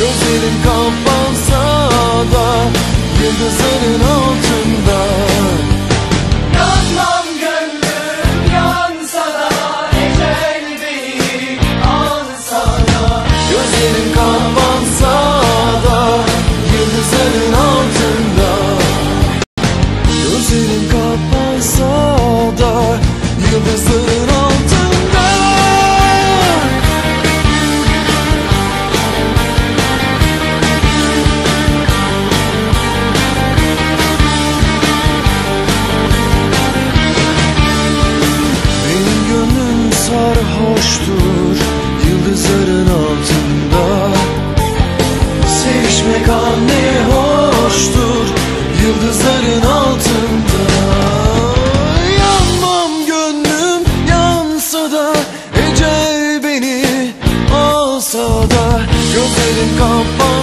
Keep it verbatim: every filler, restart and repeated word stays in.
Gözlerin kapansa da yıldızların altında. Yanmam gönlüm yansa da, ecel beni alsa da. Gözlerin kapansa da yıldızların altında. Gözlerin kapansa da yıldızların altında. Sarhoştur yıldızların altında. Sevişmek an ne hoştur yıldızların altında. Yanmam gönlüm yansa da, ecel beni alsa da. Gözlerin kapansa